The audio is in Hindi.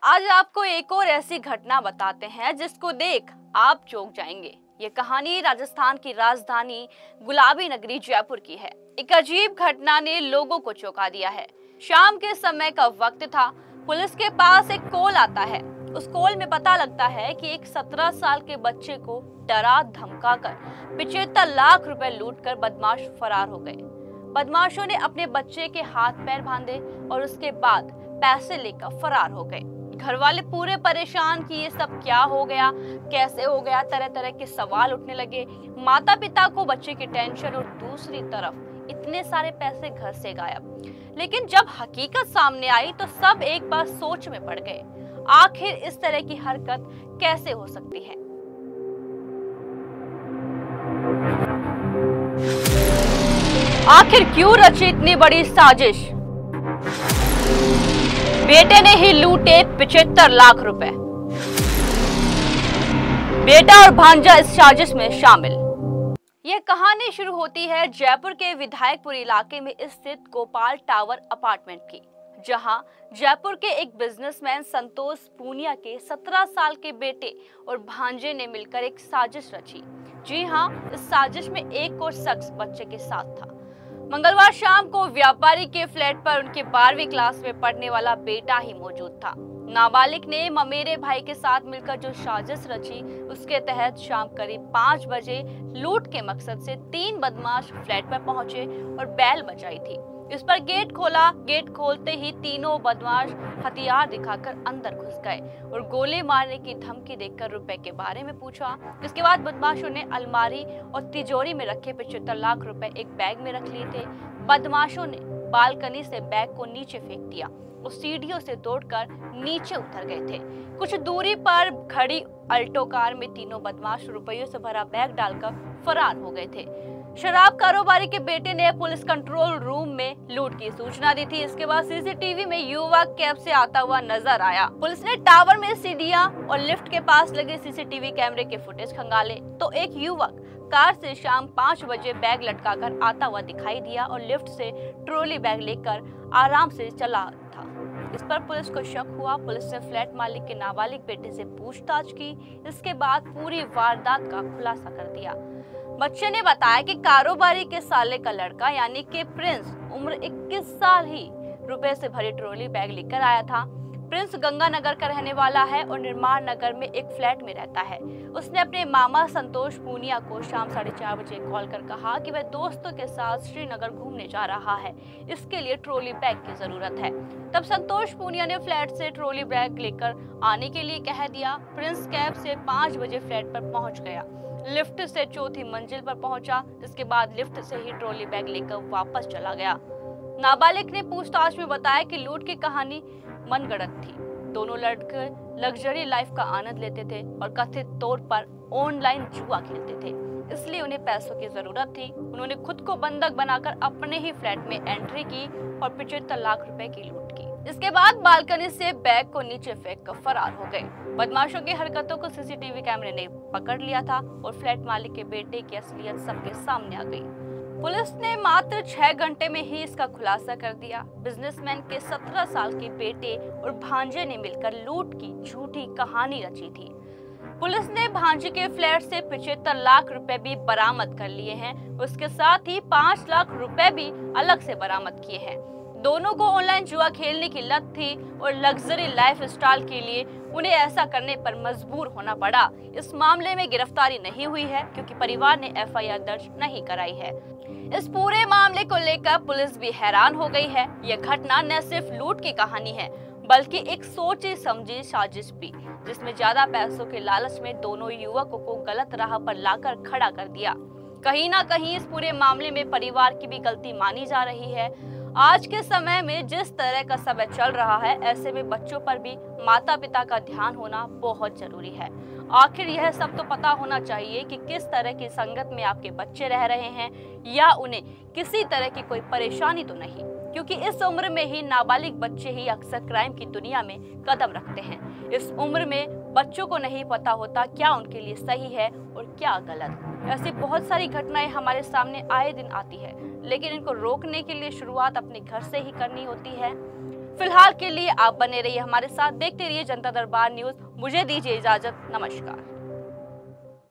आज आपको एक और ऐसी घटना बताते हैं जिसको देख आप चौंक जाएंगे। ये कहानी राजस्थान की राजधानी गुलाबी नगरी जयपुर की है। एक अजीब घटना ने लोगों को चौंका दिया है। शाम के समय का वक्त था। पुलिस के पास एक कॉल आता है। उस कॉल में पता लगता है कि एक 17 साल के बच्चे को डरा धमकाकर 75 लाख रुपए लूटकर बदमाश फरार हो गए। बदमाशों ने अपने बच्चे के हाथ पैर बांधे और उसके बाद पैसे लेकर फरार हो गए। घर वाले पूरे परेशान कि ये सब क्या हो गया, कैसे हो गया, तरह तरह के सवाल उठने लगे। माता पिता को बच्चे की टेंशन और दूसरी तरफ इतने सारे पैसे घर से गायब। लेकिन जब हकीकत सामने आई तो सब एक बार सोच में पड़ गए। आखिर इस तरह की हरकत कैसे हो सकती है? आखिर क्यों रची इतनी बड़ी साजिश? बेटे ने ही लूटे 75 लाख रुपए। बेटा और भांजा इस साजिश में शामिल। यह कहानी शुरू होती है जयपुर के विधायकपुर इलाके में स्थित गोपाल टावर अपार्टमेंट की, जहां जयपुर के एक बिजनेसमैन संतोष पूनिया के 17 साल के बेटे और भांजे ने मिलकर एक साजिश रची। जी हां, इस साजिश में एक और शख्स बच्चे के साथ था। मंगलवार शाम को व्यापारी के फ्लैट पर उनके 12वीं क्लास में पढ़ने वाला बेटा ही मौजूद था। नाबालिग ने ममेरे भाई के साथ मिलकर जो साजिश रची, उसके तहत शाम करीब 5 बजे लूट के मकसद से 3 बदमाश फ्लैट पर पहुंचे और बैल बजाई थी। इस पर गेट खोला। गेट खोलते ही तीनों बदमाश हथियार दिखाकर अंदर घुस गए और गोली मारने की धमकी देकर रुपए के बारे में पूछा। इसके बाद बदमाशों ने अलमारी और तिजोरी में रखे 75 लाख रुपए एक बैग में रख लिए थे। बदमाशों ने बालकनी से बैग को नीचे फेंक दिया और सीढ़ियों से दौड़कर नीचे उतर गए थे। कुछ दूरी पर खड़ी अल्टो कार में तीनों बदमाश रुपयों से भरा बैग डालकर फरार हो गए थे। शराब कारोबारी के बेटे ने पुलिस कंट्रोल रूम में लूट की सूचना दी थी। इसके बाद सीसीटीवी में युवक कैब से आता हुआ नजर आया। पुलिस ने टावर में सीढ़ियां और लिफ्ट के पास लगे सीसीटीवी कैमरे के फुटेज खंगाले तो एक युवक कार से शाम 5 बजे बैग लटकाकर आता हुआ दिखाई दिया और लिफ्ट से ट्रॉली बैग लेकर आराम से चला था। इस पर पुलिस को शक हुआ। पुलिस ने फ्लैट मालिक के नाबालिग बेटे से पूछताछ की। इसके बाद पूरी वारदात का खुलासा कर दिया। बच्चे ने बताया कि कारोबारी के साले का लड़का यानी कि प्रिंस उम्र 21 साल ही रुपए से भरी ट्रॉली बैग लेकर आया था। प्रिंस गंगानगर का रहने वाला है और निर्माण नगर में एक फ्लैट में रहता है। उसने अपने मामा संतोष पूनिया को शाम 4:30 बजे कॉल कर कहा कि वह दोस्तों के साथ श्रीनगर घूमने जा रहा है, इसके लिए ट्रॉली बैग की जरूरत है। तब संतोष पूनिया ने फ्लैट से ट्रॉली बैग लेकर आने के लिए कह दिया। प्रिंस कैब से 5 बजे फ्लैट पर पहुंच गया। लिफ्ट से 4थी मंजिल पर पहुंचा। इसके बाद लिफ्ट से ही ट्रॉली बैग लेकर वापस चला गया। नाबालिग ने पूछताछ में बताया कि लूट की कहानी मनगढ़ंत थी। दोनों लड़के लग्जरी लाइफ का आनंद लेते थे और कथित तौर पर ऑनलाइन जुआ खेलते थे, इसलिए उन्हें पैसों की जरूरत थी। उन्होंने खुद को बंधक बनाकर अपने ही फ्लैट में एंट्री की और 75 लाख रुपए की लूट की। इसके बाद बालकनी से बैग को नीचे फेंक कर फरार हो गए। बदमाशों की हरकतों को सीसीटीवी कैमरे ने पकड़ लिया था और फ्लैट मालिक के बेटे की असलियत सबके सामने आ गई। पुलिस ने मात्र 6 घंटे में ही इसका खुलासा कर दिया। बिजनेसमैन के 17 साल के बेटे और भांजे ने मिलकर लूट की झूठी कहानी रची थी। पुलिस ने भांजे के फ्लैट से 75 लाख रुपए भी बरामद कर लिए हैं। उसके साथ ही 5 लाख रुपए भी अलग से बरामद किए हैं। दोनों को ऑनलाइन जुआ खेलने की लत थी और लग्जरी लाइफ स्टाइल के लिए उन्हें ऐसा करने पर मजबूर होना पड़ा। इस मामले में गिरफ्तारी नहीं हुई है क्योंकि परिवार ने एफआईआर दर्ज नहीं कराई है। इस पूरे मामले को लेकर पुलिस भी हैरान हो गई है। यह घटना न सिर्फ लूट की कहानी है बल्कि एक सोची समझी साजिश भी, जिसमें ज्यादा पैसों के लालच में दोनों युवकों को गलत राह पर लाकर खड़ा कर दिया। कहीं ना कहीं इस पूरे मामले में परिवार की भी गलती मानी जा रही है। आज के समय में जिस तरह का समय चल रहा है, ऐसे में बच्चों पर भी माता पिता का ध्यान होना बहुत जरूरी है। आखिर यह सब तो पता होना चाहिए कि किस तरह की संगत में आपके बच्चे रह रहे हैं या उन्हें किसी तरह की कोई परेशानी तो नहीं, क्योंकि इस उम्र में ही नाबालिग बच्चे ही अक्सर क्राइम की दुनिया में कदम रखते हैं। इस उम्र में बच्चों को नहीं पता होता क्या उनके लिए सही है और क्या गलत। ऐसी बहुत सारी घटनाएं हमारे सामने आए दिन आती है, लेकिन इनको रोकने के लिए शुरुआत अपने घर से ही करनी होती है। फिलहाल के लिए आप बने रहिए हमारे साथ, देखते रहिए जनता दरबार न्यूज। मुझे दीजिए इजाजत, नमस्कार।